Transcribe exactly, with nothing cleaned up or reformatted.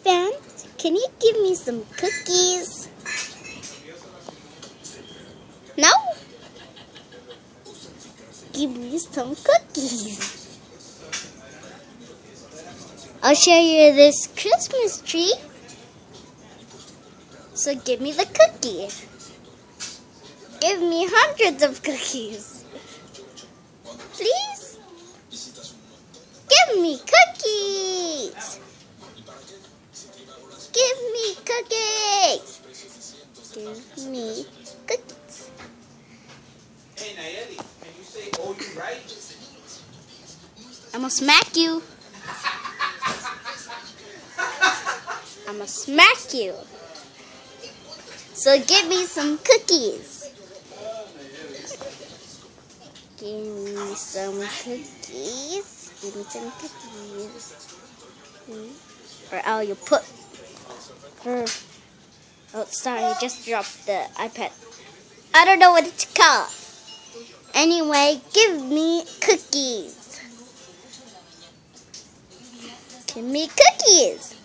fan, can you give me some cookies? No? Give me some cookies. I'll show you this Christmas tree. So give me the cookie. Give me hundreds of cookies. Please? Give me cookies. Give me cookies. Give me cookies. Hey Nayeli, can you say "oh you right"? I'm gonna smack you. I'm gonna smack you. So give me some cookies. Give me some cookies. Give me some cookies. Or oh, you put her. Oh, sorry, I just dropped the iPad. I don't know what it's called. Anyway, give me cookies. Give me cookies.